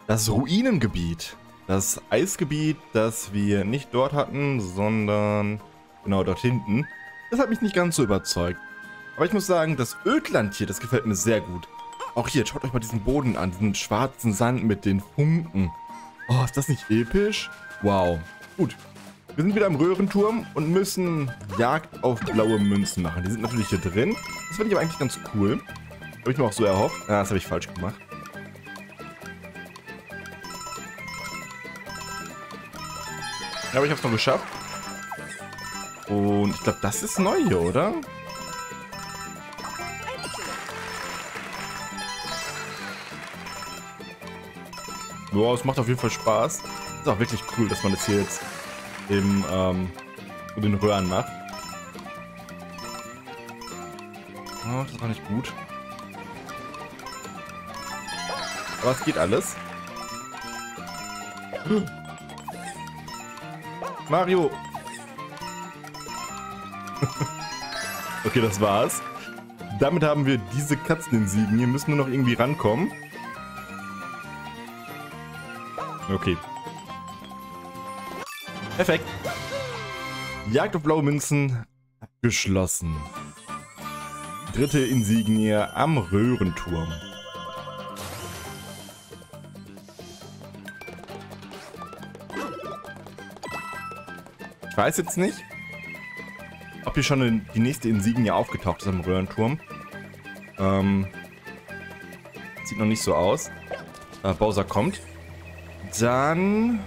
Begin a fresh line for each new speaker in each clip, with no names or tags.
Das Ruinengebiet. Das Eisgebiet, das wir nicht dort hatten, sondern genau dort hinten. Das hat mich nicht ganz so überzeugt. Aber ich muss sagen, das Ödland hier, das gefällt mir sehr gut. Auch hier, schaut euch mal diesen Boden an, diesen schwarzen Sand mit den Funken. Oh, ist das nicht episch? Wow. Gut. Wir sind wieder am Röhrenturm und müssen Jagd auf blaue Münzen machen. Die sind natürlich hier drin. Das finde ich aber eigentlich ganz cool. Habe ich mir auch so erhofft. Ah, das habe ich falsch gemacht. Aber ich habe es noch geschafft. Und ich glaube, das ist neu hier, oder? Ja, es macht auf jeden Fall Spaß. Ist auch wirklich cool, dass man das hier jetzt in den Röhren macht. Oh, das war nicht gut. Aber es geht alles. Mario! Okay, das war's. Damit haben wir diese Katzeninsigen. Hier müssen nur noch irgendwie rankommen. Okay. Perfekt. Jagd auf blaue Münzen abgeschlossen. Dritte Insignie am Röhrenturm. Ich weiß jetzt nicht, ob hier schon die nächste Insignie aufgetaucht ist am Röhrenturm. Sieht noch nicht so aus. Bowser kommt. Dann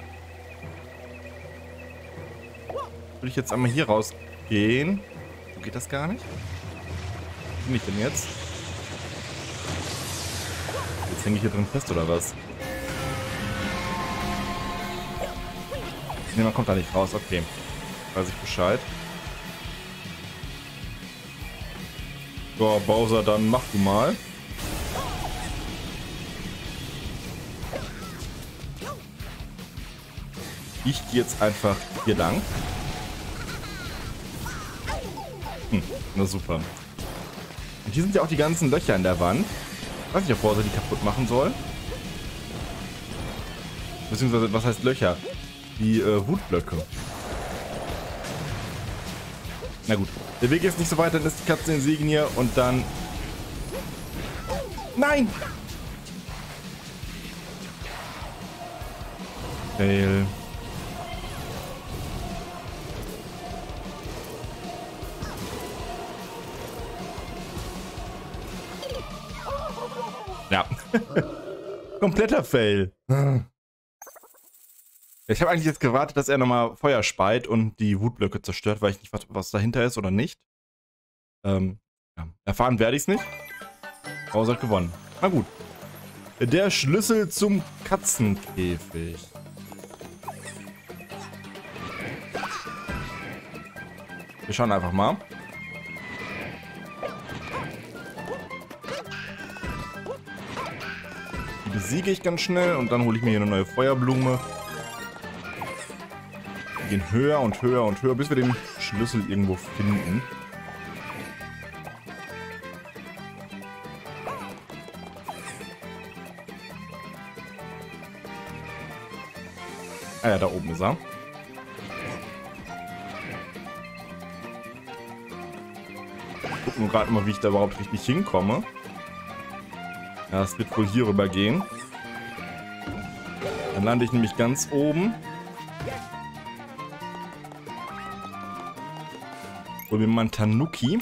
würde ich jetzt einmal hier rausgehen. So geht das gar nicht. Wo bin ich denn jetzt? Jetzt hänge ich hier drin fest, oder was? Ne, man kommt da nicht raus. Okay. Weiß ich Bescheid. So, Bowser, dann mach du mal. Ich gehe jetzt einfach hier lang. Na super. Und hier sind ja auch die ganzen Löcher in der Wand. Ich weiß nicht, ob Bowser die kaputt machen soll. Beziehungsweise, was heißt Löcher? Die Wutblöcke. Na gut. Der Weg ist nicht so weit, dann ist die Katzeninsignie und dann... Nein! Fail. Ja. Kompletter Fail. Ich habe eigentlich jetzt gewartet, dass er nochmal Feuer speit und die Wutblöcke zerstört, weil ich nicht weiß, was dahinter ist oder nicht. Ja. Erfahren werde ich es nicht. Bowser hat gewonnen. Na gut. Der Schlüssel zum Katzenkäfig. Wir schauen einfach mal. Die besiege ich ganz schnell und dann hole ich mir hier eine neue Feuerblume. Wir gehen höher und höher und höher, bis wir den Schlüssel irgendwo finden. Ah ja, da oben ist er. Gucken wir gerade mal, wie ich da überhaupt richtig hinkomme. Ja, es wird wohl hier rüber gehen. Dann lande ich nämlich ganz oben. Hol mir mal einen Tanuki.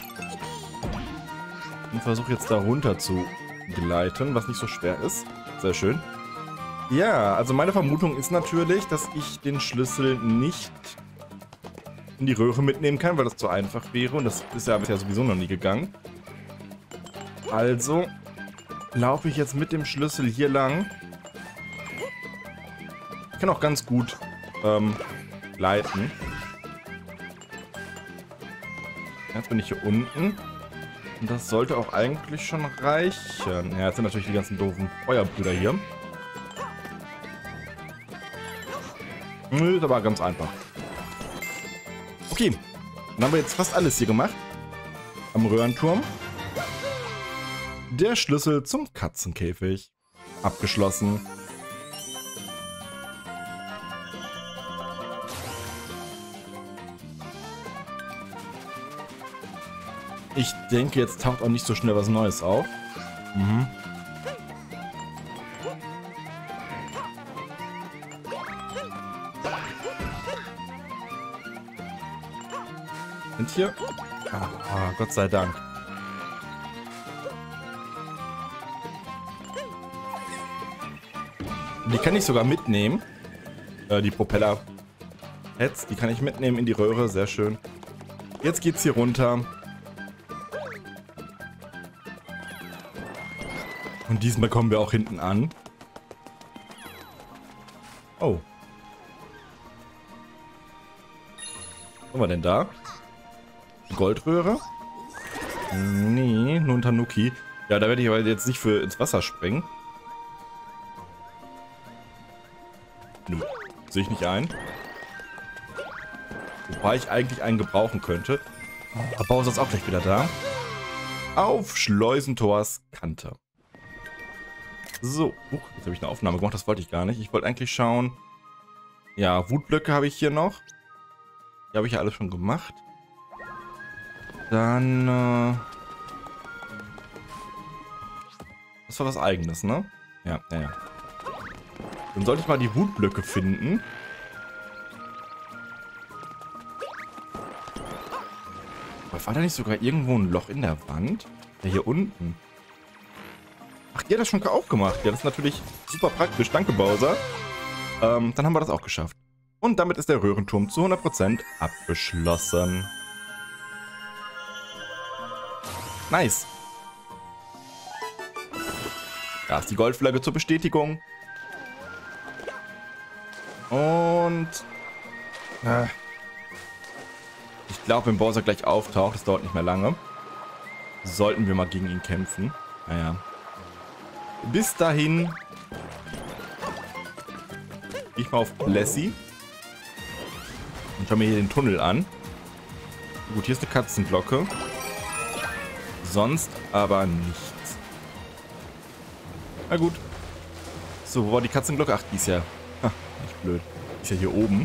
Und versuche jetzt da runter zu gleiten, was nicht so schwer ist. Sehr schön. Ja, also meine Vermutung ist natürlich, dass ich den Schlüssel nicht in die Röhre mitnehmen kann, weil das zu einfach wäre. Und das ist ja bisher sowieso noch nie gegangen. Also laufe ich jetzt mit dem Schlüssel hier lang. Ich kann auch ganz gut gleiten. Jetzt bin ich hier unten. Und das sollte auch eigentlich schon reichen. Ja, jetzt sind natürlich die ganzen doofen Feuerbrüder hier. Nö, ist aber ganz einfach. Okay, dann haben wir jetzt fast alles hier gemacht. Am Röhrenturm. Der Schlüssel zum Katzenkäfig. Abgeschlossen. Ich denke, jetzt taucht auch nicht so schnell was Neues auf. Mhm. Sind hier? Ah, Gott sei Dank. Die kann ich sogar mitnehmen. Die Propeller-Heads, die kann ich mitnehmen in die Röhre. Sehr schön. Jetzt geht's hier runter. Und diesmal kommen wir auch hinten an. Oh. Was haben wir denn da? Goldröhre? Nee, nur ein Tanuki. Ja, da werde ich aber jetzt nicht für ins Wasser springen. Nö, sehe ich nicht ein. Wobei ich eigentlich einen gebrauchen könnte. Aber Bowser ist auch gleich wieder da. Auf Schleusentors Kante. So, jetzt habe ich eine Aufnahme gemacht, das wollte ich gar nicht. Ich wollte eigentlich schauen. Ja, Wutblöcke habe ich hier noch. Die habe ich ja alles schon gemacht. Dann, das war was Eigenes, ne? Ja. Dann sollte ich mal die Wutblöcke finden. Aber war da nicht sogar irgendwo ein Loch in der Wand? Ja, hier unten. Ach, die hat das schon aufgemacht. Ja, das ist natürlich super praktisch. Danke, Bowser. Dann haben wir das auch geschafft. Und damit ist der Röhrenturm zu 100% abgeschlossen. Nice. Da ist die Goldflagge zur Bestätigung. Und... ich glaube, wenn Bowser gleich auftaucht, das dauert nicht mehr lange, sollten wir mal gegen ihn kämpfen. Naja. Bis dahin gehe ich mal auf Blessy und schau mir hier den Tunnel an. Gut, hier ist eine Katzenglocke. Sonst aber nichts. Na gut. So, wo war die Katzenglocke? Ach, die ist ja... nicht blöd. Die ist ja hier oben.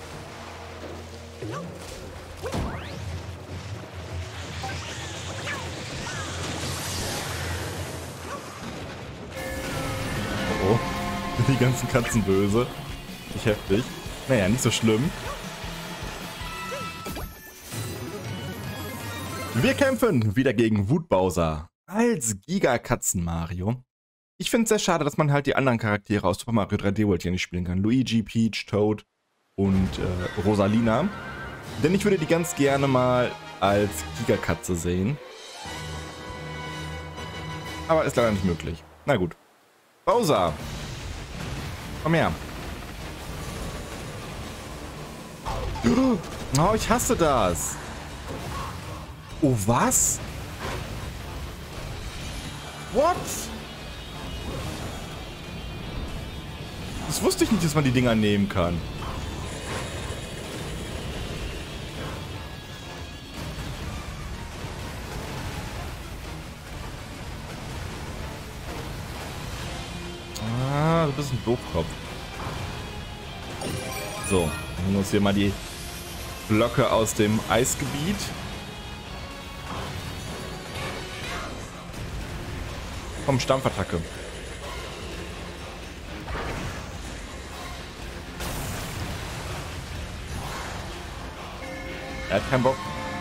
Oh, die ganzen Katzen böse. Nicht heftig. Naja, nicht so schlimm. Wir kämpfen wieder gegen Wut-Bowser als Giga-Katzen-Mario. Ich finde es sehr schade, dass man halt die anderen Charaktere aus Super Mario 3D World hier nicht spielen kann. Luigi, Peach, Toad und Rosalina. Denn ich würde die ganz gerne mal als Giga-Katze sehen. Aber ist leider nicht möglich. Na gut. Bowser! Komm her. Oh, ich hasse das. Oh, was? What? Das wusste ich nicht, dass man die Dinger nehmen kann. Ah, du bist ein Doofkopf. So, dann nehmen wir uns hier mal die Blöcke aus dem Eisgebiet. Komm, Stampfattacke. Er hat keinen Bock.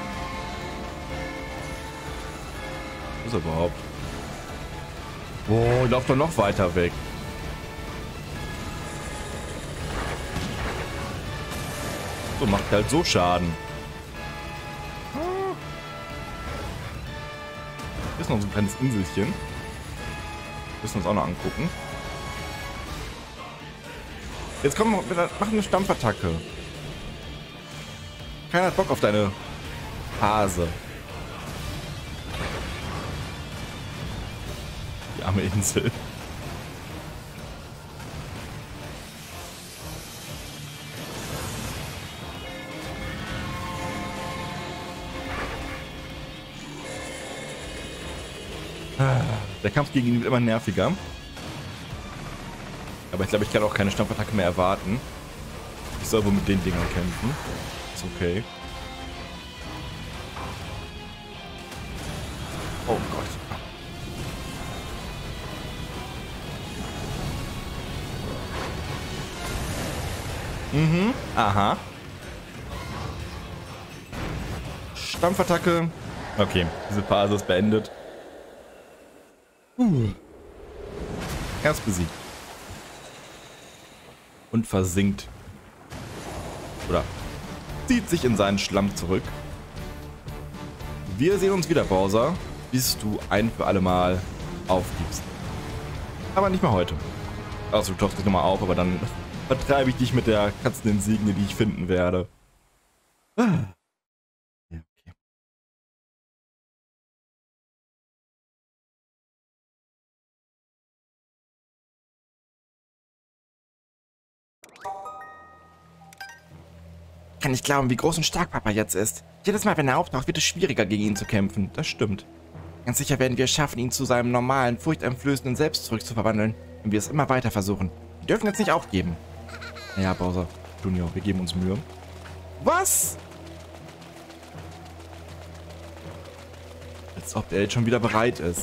Was ist er überhaupt? Oh, lauf doch noch weiter weg. So, macht halt so Schaden. Hier ist noch so ein kleines Inselchen. Müssen wir uns auch noch angucken. Jetzt komm, mach eine Stampfattacke. Keiner hat Bock auf deine Hase. Die arme Insel. Der Kampf gegen ihn wird immer nerviger. Aber ich glaube, ich kann auch keine Stampfattacke mehr erwarten. Ich soll wohl mit den Dingern kämpfen. Ist okay. Oh Gott. Mhm, aha. Stampfattacke. Okay, diese Phase ist beendet. Erst besiegt. Und versinkt. Oder zieht sich in seinen Schlamm zurück. Wir sehen uns wieder, Bowser, bis du ein für alle Mal aufgibst. Aber nicht mehr heute. Also du tauchst dich nochmal auf, aber dann vertreibe ich dich mit der Katzeninsigne, die ich finden werde. Ja, okay. Kann nicht glauben, wie groß und stark Papa jetzt ist. Jedes Mal, wenn er auftaucht, wird es schwieriger, gegen ihn zu kämpfen. Das stimmt. Ganz sicher werden wir es schaffen, ihn zu seinem normalen, furchteinflößenden Selbst zurückzuverwandeln, wenn wir es immer weiter versuchen. Wir dürfen jetzt nicht aufgeben. Ja, Bowser Junior, wir geben uns Mühe. Was? Als ob er jetzt schon wieder bereit ist.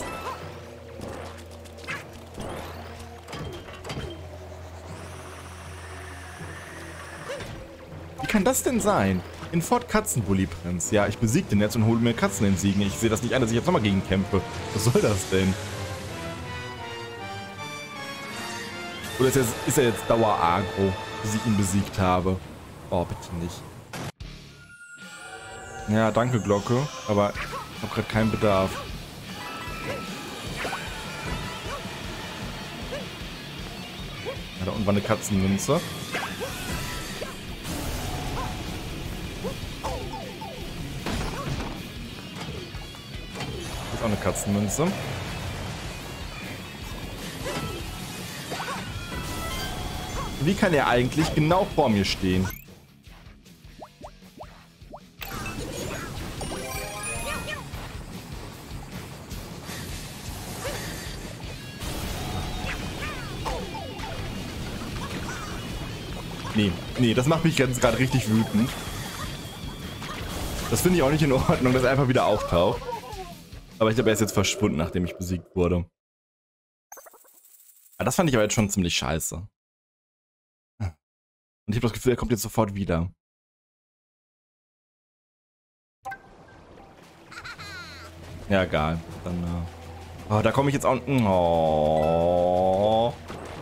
Wie kann das denn sein? In Fort Katzenbully Prinz. Ja, ich besiege den jetzt und hole mir Katzeninsigne. Ich sehe das nicht ein, dass ich jetzt nochmal gegen kämpfe. Was soll das denn? Oder ist er jetzt Dauer-Agro, bis ich ihn besiegt habe? Oh, bitte nicht. Ja, danke, Glocke. Aber ich habe gerade keinen Bedarf. Ja, da unten war eine Katzenmünze. Hier ist auch eine Katzenmünze. Wie kann er eigentlich genau vor mir stehen? Nee, das macht mich jetzt gerade richtig wütend. Das finde ich auch nicht in Ordnung, dass er einfach wieder auftaucht. Aber ich glaube, er ist jetzt verschwunden, nachdem ich besiegt wurde. Ja, das fand ich aber jetzt schon ziemlich scheiße. Und ich habe das Gefühl, er kommt jetzt sofort wieder. Ja, egal. Dann, oh, da komme ich jetzt auch... Oh.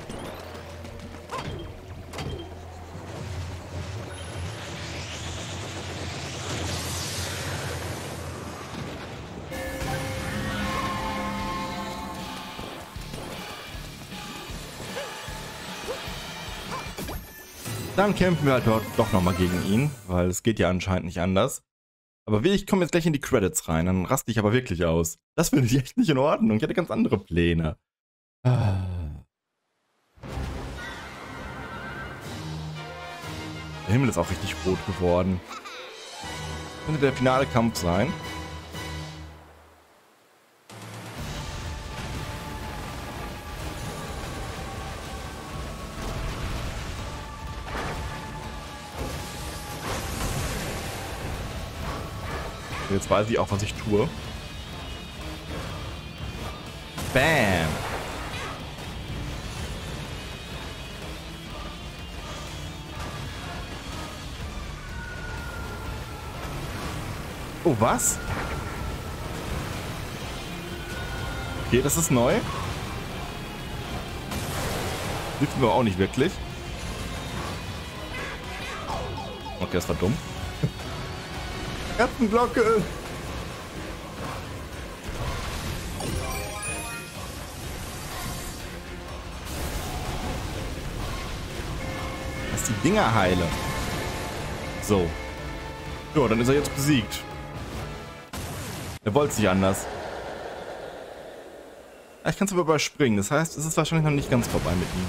Dann kämpfen wir halt dort doch nochmal gegen ihn, weil es geht ja anscheinend nicht anders. Aber ich komme jetzt gleich in die Credits rein, dann raste ich aber wirklich aus. Das finde ich echt nicht in Ordnung. Ich hatte ganz andere Pläne. Der Himmel ist auch richtig rot geworden. Könnte der finale Kampf sein. Jetzt weiß ich auch, was ich tue. Bam! Oh, was? Okay, das ist neu. Hilft mir auch nicht wirklich. Okay, das war dumm. Katzenglocke! Lass die Dinger heile. So. Ja, dann ist er jetzt besiegt. Er wollte es nicht anders. Ja, ich kann es aber überspringen. Das heißt, es ist wahrscheinlich noch nicht ganz vorbei mit ihm.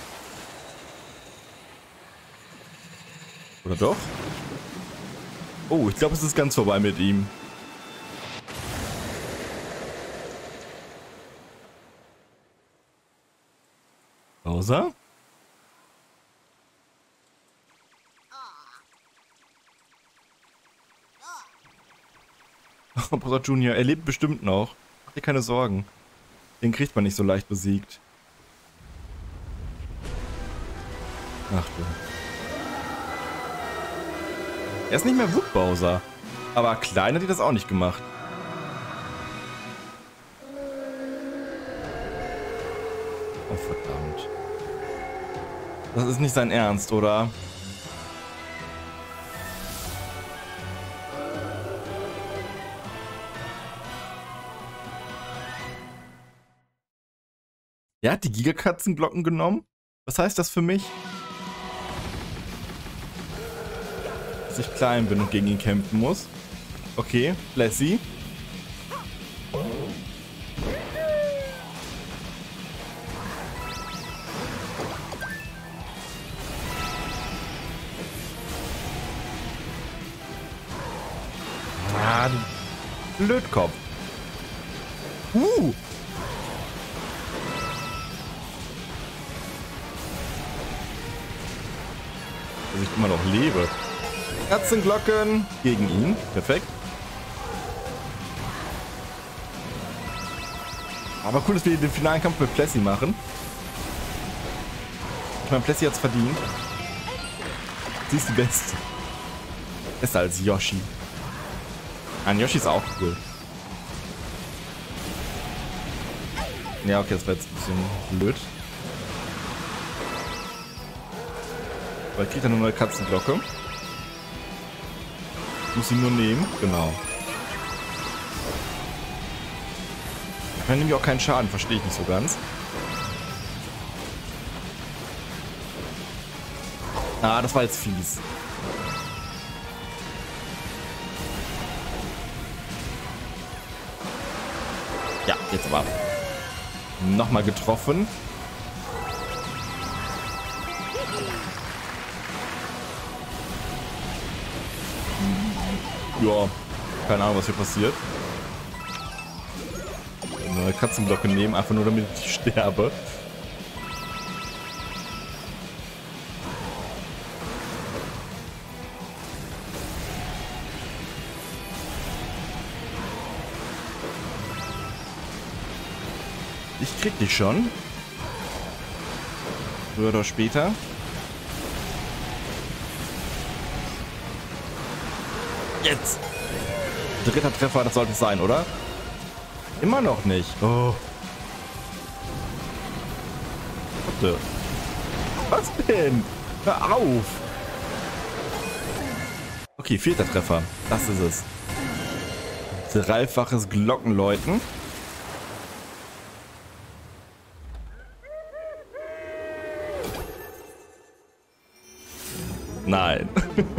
Oder doch? Oh, ich glaube, es ist ganz vorbei mit ihm. Bowser? Oh, Bowser Junior, er lebt bestimmt noch. dir keine Sorgen. Den kriegt man nicht so leicht besiegt. Ach du. Er ist nicht mehr Wood Bowser. Aber klein hat die das auch nicht gemacht. Oh verdammt. Das ist nicht sein Ernst, oder? Er hat die Gigakatzenglocken genommen? Was heißt das für mich? Dass ich klein bin und gegen ihn kämpfen muss. Okay, Lassie. Ah, du Blödkopf. Dass ich immer noch lebe. Katzenglocken gegen ihn. Perfekt. Aber cool, dass wir den finalen Kampf mit Plessy machen. Ich meine, Plessy hat's verdient. Sie ist die Beste. Besser als Yoshi. An Yoshi ist auch cool. Ja, okay, das war jetzt ein bisschen blöd. Aber ich kriege dann eine neue Katzenglocke. Ich muss sie nur nehmen. Genau. Ich nehme auch keinen Schaden, verstehe ich nicht so ganz. Ah, das war jetzt fies. Ja, jetzt aber. Nochmal getroffen. Ja, keine Ahnung, was hier passiert. Eine Katzenglocke nehmen, einfach nur damit ich sterbe. Ich krieg dich schon. Früher oder später. Jetzt! Dritter Treffer, das sollte es sein, oder? Immer noch nicht. Oh. Warte. Was denn? Hör auf! Okay, vierter Treffer. Das ist es. Dreifaches Glockenläuten. Nein.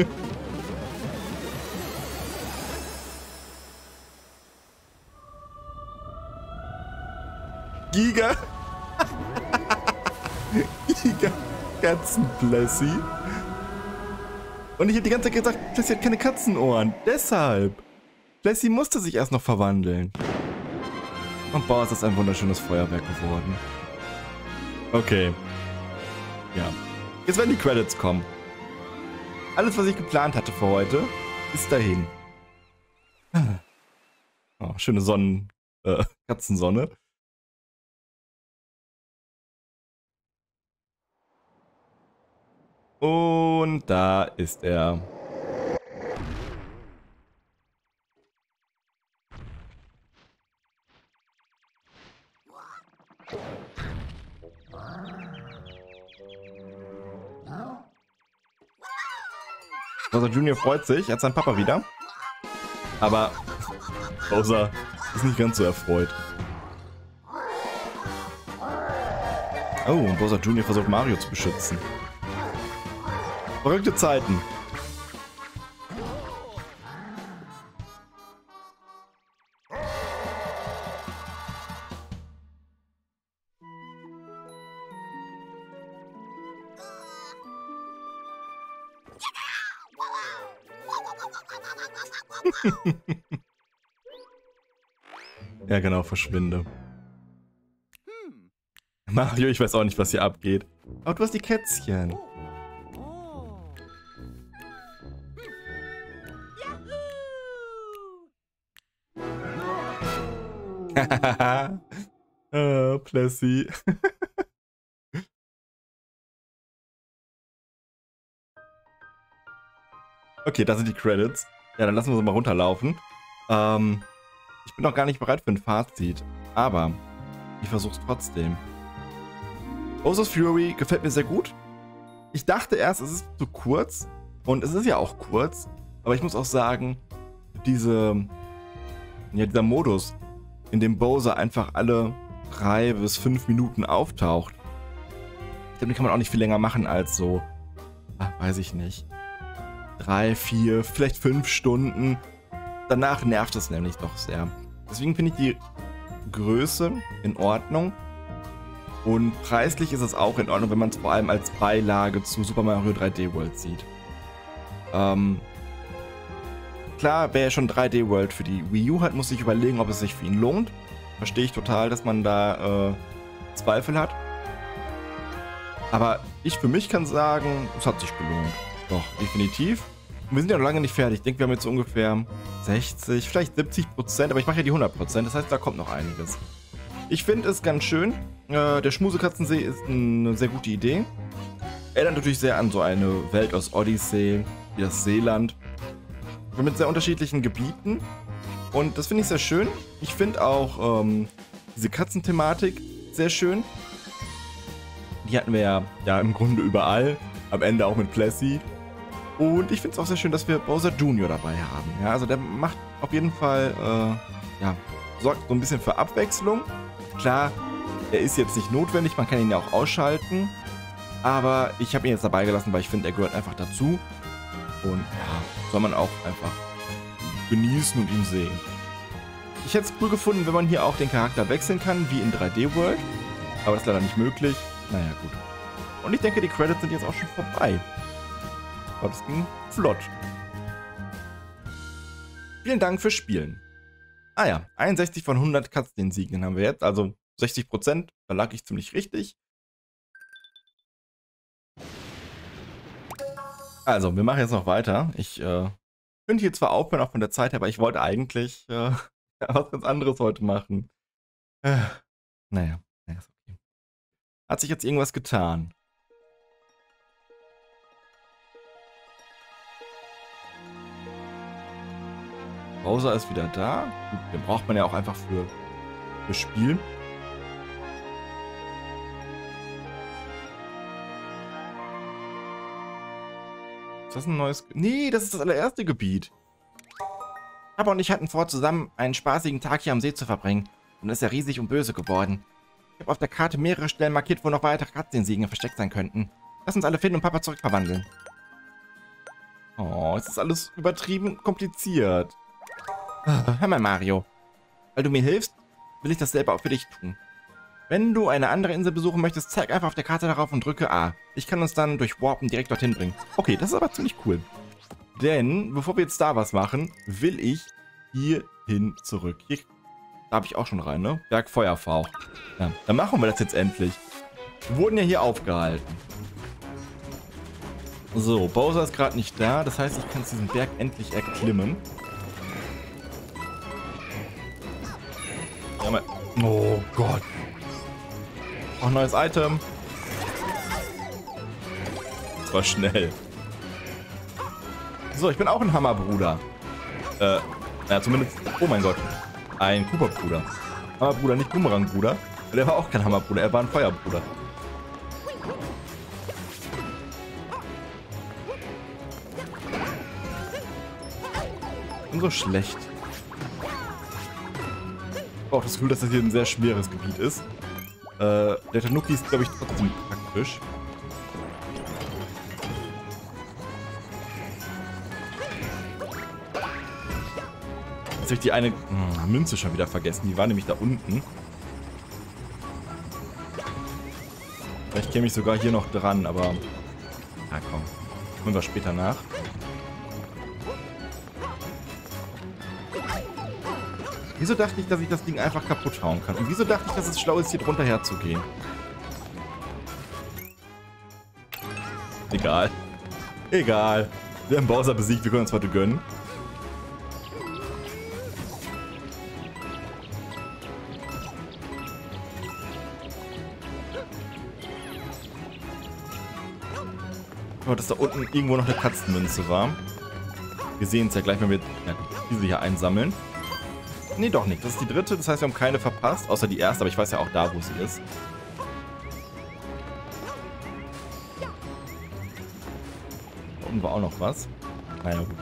Giga. Giga Katzenplessy. Und ich habe die ganze Zeit gesagt, Plessy hat keine Katzenohren. Deshalb. Plessy musste sich erst noch verwandeln. Und boah, ist das ein wunderschönes Feuerwerk geworden. Okay. Ja. Jetzt werden die Credits kommen. Alles, was ich geplant hatte für heute, ist dahin. Oh, schöne Katzensonne. Und da ist er. Bowser Jr. freut sich, er hat seinen Papa wieder. Aber Bowser ist nicht ganz so erfreut. Oh, und Bowser Jr. versucht Mario zu beschützen. Verrückte Zeiten. Ja, genau, verschwinde. Mario, ich weiß auch nicht, was hier abgeht. Aber du hast die Kätzchen. Plessy. Okay, da sind die Credits. Ja, dann lassen wir sie mal runterlaufen. Ich bin noch gar nicht bereit für ein Fazit, aber ich versuch's trotzdem. Bowser's Fury gefällt mir sehr gut. Ich dachte erst, es ist zu kurz. Und es ist ja auch kurz. Aber ich muss auch sagen, dieser Modus, in dem Bowser einfach alle 3 bis 5 Minuten auftaucht, ich glaube, den kann man auch nicht viel länger machen als so, weiß ich nicht, 3, 4, vielleicht 5 Stunden. Danach nervt es nämlich doch sehr. Deswegen finde ich die Größe in Ordnung. Und preislich ist es auch in Ordnung, wenn man es vor allem als Beilage zu Super Mario 3D World sieht. Klar, wer schon 3D World für die Wii U hat, muss sich überlegen, ob es sich für ihn lohnt. Verstehe ich total, dass man da Zweifel hat. Aber ich für mich kann sagen, es hat sich gelohnt. Doch, definitiv. Und wir sind ja noch lange nicht fertig. Ich denke, wir haben jetzt so ungefähr 60, vielleicht 70%, aber ich mache ja die 100%. Das heißt, da kommt noch einiges. Ich finde es ganz schön. Der Schmusekatzensee ist eine sehr gute Idee. Erinnert natürlich sehr an so eine Welt aus Odyssey, wie das Seeland. Mit sehr unterschiedlichen Gebieten. Und das finde ich sehr schön. Ich finde auch diese Katzenthematik sehr schön. Die hatten wir ja im Grunde überall. Am Ende auch mit Plessy. Und ich finde es auch sehr schön, dass wir Bowser Jr. dabei haben. Ja, also der macht auf jeden Fall, sorgt so ein bisschen für Abwechslung. Klar, er ist jetzt nicht notwendig, man kann ihn ja auch ausschalten. Aber ich habe ihn jetzt dabei gelassen, weil ich finde, er gehört einfach dazu. Und ja, soll man auch einfach genießen und ihn sehen. Ich hätte es cool gefunden, wenn man hier auch den Charakter wechseln kann, wie in 3D World. Aber das ist leider nicht möglich. Naja, gut. Und ich denke, die Credits sind jetzt auch schon vorbei. Aber das ging flott. Vielen Dank fürs Spielen. Ah ja, 61 von 100 Cutscene-Siegen haben wir jetzt. Also 60%, da lag ich ziemlich richtig. Also, wir machen jetzt noch weiter. Ich könnte hier zwar aufhören, auch von der Zeit her, aber ich wollte eigentlich was ganz anderes heute machen. Naja, ist okay. Hat sich jetzt irgendwas getan? Bowser ist wieder da. Gut, den braucht man ja auch einfach für Spiel. Ist das ein neues... Nee, das ist das allererste Gebiet. Papa und ich hatten vor, zusammen einen spaßigen Tag hier am See zu verbringen. Und ist ja riesig und böse geworden. Ich habe auf der Karte mehrere Stellen markiert, wo noch weitere Cutscene-Siegen versteckt sein könnten. Lass uns alle finden und Papa zurückverwandeln. Oh, es ist alles übertrieben kompliziert. Hör mal, Mario. Weil du mir hilfst, will ich das selber auch für dich tun. Wenn du eine andere Insel besuchen möchtest, zeig einfach auf der Karte darauf und drücke A. Ich kann uns dann durch Warpen direkt dorthin bringen. Okay, das ist aber ziemlich cool. Denn, bevor wir jetzt da was machen, will ich hierhin zurück. Hier darf ich auch schon rein, ne? Berg Feuerfauch. Ja, dann machen wir das jetzt endlich. Wir wurden ja hier aufgehalten. So, Bowser ist gerade nicht da. Das heißt, ich kann diesen Berg endlich erklimmen. Ja, mal. Oh Gott. Auch neues Item. Das war schnell. So, ich bin auch ein Hammerbruder. Ja, zumindest... Oh mein Gott. Ein Koopa-Bruder. Hammerbruder, nicht Boomerang-Bruder. Der war auch kein Hammerbruder, er war ein Feuerbruder. Ich bin so schlecht. Ich habe auch das Gefühl, dass das hier ein sehr schweres Gebiet ist. Der Tanuki ist, glaube ich, trotzdem praktisch. Jetzt habe ich die eine Münze schon wieder vergessen. Die war nämlich da unten. Vielleicht käme ich sogar hier noch dran, aber... Ja, komm. Holen wir später nach. Wieso dachte ich, dass ich das Ding einfach kaputt hauen kann? Und wieso dachte ich, dass es schlau ist, hier drunter herzugehen? Egal. Egal. Wir haben Bowser besiegt, wir können uns heute gönnen. Oh, dass da unten irgendwo noch eine Katzenmünze war. Wir sehen es ja gleich, wenn wir diese hier einsammeln. Nee, doch nicht. Das ist die dritte. Das heißt, wir haben keine verpasst. Außer die erste, aber ich weiß ja auch da, wo sie ist. Da unten war auch noch was. Naja, gut.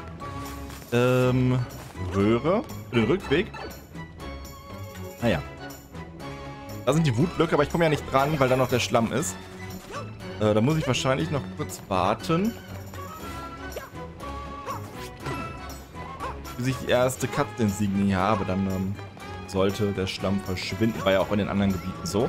Röhre. Für den Rückweg. Naja. Da sind die Wutblöcke, aber ich komme ja nicht dran, weil da noch der Schlamm ist. Da muss ich wahrscheinlich noch kurz warten. Bis ich die erste Katzeninsignie habe, dann sollte der Schlamm verschwinden. War ja auch in den anderen Gebieten so.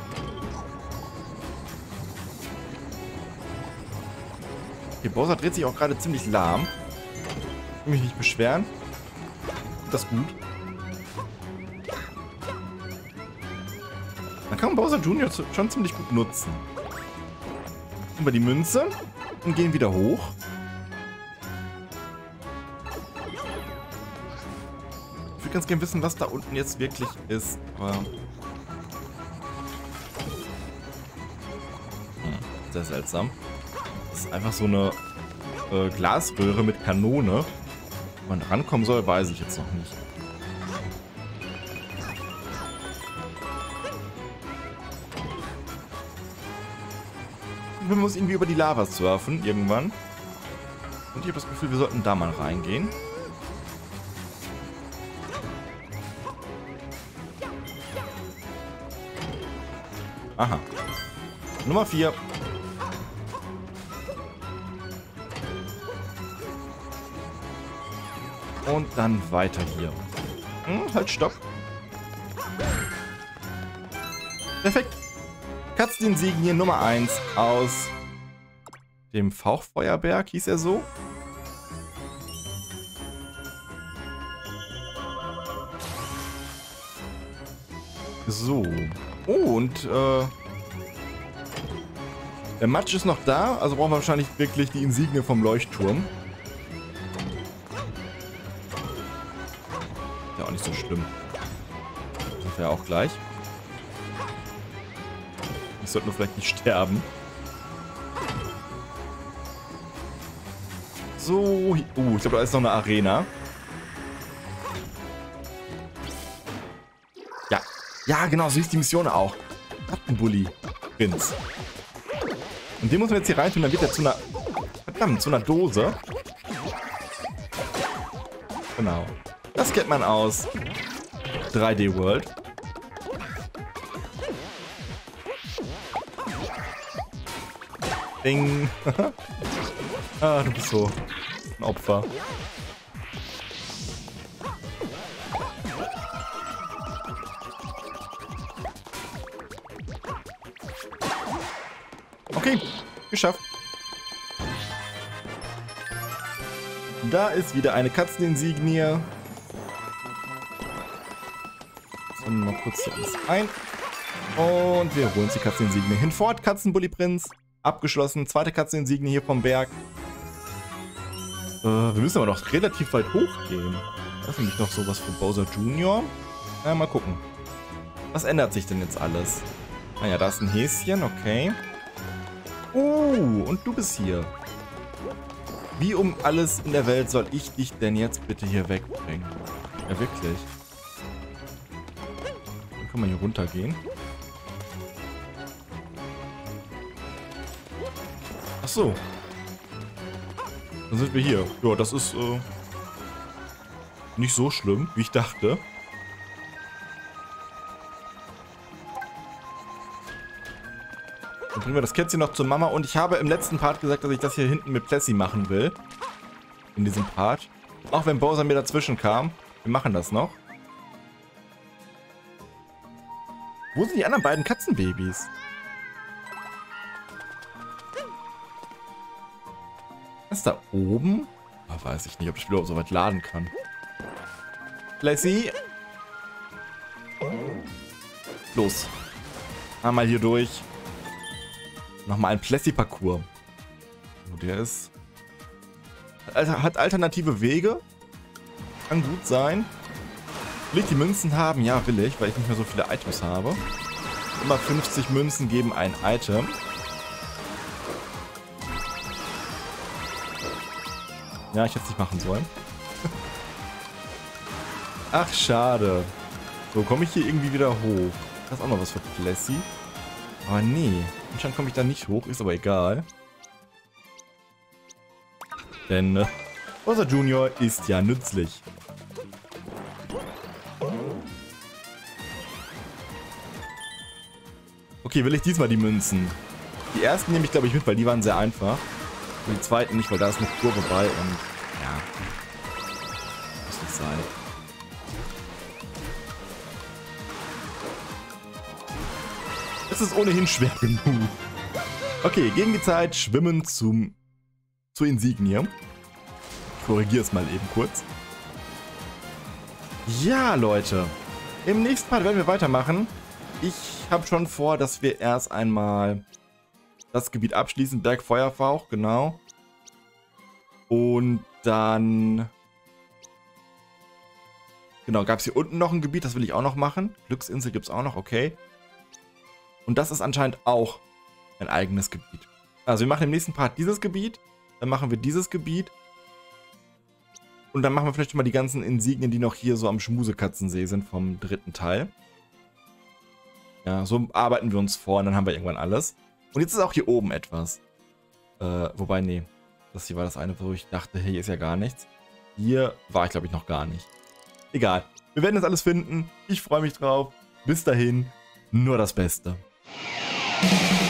Okay, Bowser dreht sich auch gerade ziemlich lahm. Ich will mich nicht beschweren. Das ist gut. Man kann Bowser Jr. schon ziemlich gut nutzen. Nehmen wir die Münze und gehen wieder hoch. Ich würde ganz gerne wissen, was da unten jetzt wirklich ist. Aber sehr seltsam. Das ist einfach so eine Glasröhre mit Kanone. Wo man rankommen soll, weiß ich jetzt noch nicht. Wir müssen irgendwie über die Lava surfen, irgendwann. Und ich habe das Gefühl, wir sollten da mal reingehen. Aha. Nummer 4. Und dann weiter hier. Halt, stopp. Perfekt. Katzeninsignie Nummer 1 aus dem Fauchfeuerberg, hieß er so. So. Oh, und der Matsch ist noch da, also brauchen wir wahrscheinlich wirklich die Insignie vom Leuchtturm. Ja, auch nicht so schlimm. Das sind wir ja auch gleich. Ich sollte nur vielleicht nicht sterben. So. Ich glaube, da ist noch eine Arena. Ja. Ja, genau, so hieß die Mission auch. Katzenbully. Prinz. Und den muss man jetzt hier rein tun, dann wird er zu einer... Verdammt, zu einer Dose. Genau. Das kennt man aus 3D World. Ding. Ah, du bist so ein Opfer. Okay, geschafft. Da ist wieder eine Katzeninsignie. Sammeln wir mal kurz hier alles ein. Und wir holen uns die Katzeninsignie hinfort. Katzenbully Prinz. Abgeschlossen. Zweite Katzeninsignie hier vom Berg. Wir müssen aber noch relativ weit hochgehen. Da ist nämlich noch sowas für Bowser Jr. Na, mal gucken. Was ändert sich denn jetzt alles? Naja, da ist ein Häschen, okay. Und du bist hier. Wie um alles in der Welt soll ich dich denn jetzt bitte hier wegbringen? Ja, wirklich. Dann kann man hier runtergehen. Ach so. Dann sind wir hier. Ja, das ist nicht so schlimm, wie ich dachte. Dann bringen wir das Kätzchen noch zur Mama. Und ich habe im letzten Part gesagt, dass ich das hier hinten mit Plessie machen will. In diesem Part. Auch wenn Bowser mir dazwischen kam. Wir machen das noch. Wo sind die anderen beiden Katzenbabys? Was ist da oben? Oh, weiß ich nicht, ob ich das überhaupt so weit laden kann. Plessie. Los. Einmal hier durch. Nochmal ein Plessie-Parcours. Der ist... Hat alternative Wege. Kann gut sein. Will ich die Münzen haben? Ja, will ich, weil ich nicht mehr so viele Items habe. Immer 50 Münzen geben ein Item. Ja, ich hätte es nicht machen sollen. Ach, schade. So, komme ich hier irgendwie wieder hoch. Das ist auch noch was für Plessy. Aber nee, anscheinend komme ich da nicht hoch. Ist aber egal. Denn Bowser Jr. ist ja nützlich. Okay, will ich diesmal die Münzen? Die ersten nehme ich, glaube ich, mit, weil die waren sehr einfach. Und die zweiten nicht, weil da ist eine Kurve bei und ja. Muss nicht sein. Es ist ohnehin schwer genug. Okay, gegen die Zeit schwimmen zur Insignie. Ich korrigiere es mal eben kurz. Ja, Leute. Im nächsten Part werden wir weitermachen. Ich habe schon vor, dass wir erst einmal das Gebiet abschließen. Berg Feuerfauch, genau. Und dann... Genau, gab es hier unten noch ein Gebiet, das will ich auch noch machen. Glücksinsel gibt es auch noch, okay. Und das ist anscheinend auch ein eigenes Gebiet. Also wir machen im nächsten Part dieses Gebiet, dann machen wir dieses Gebiet. Und dann machen wir vielleicht mal die ganzen Insignien, die noch hier so am Schmusekatzensee sind vom dritten Teil. Ja, so arbeiten wir uns vor und dann haben wir irgendwann alles. Und jetzt ist auch hier oben etwas. Wobei, nee. Das hier war das eine, wo ich dachte, hey, hier ist ja gar nichts. Hier war ich, glaube ich, noch gar nicht. Egal. Wir werden das alles finden. Ich freue mich drauf. Bis dahin, nur das Beste.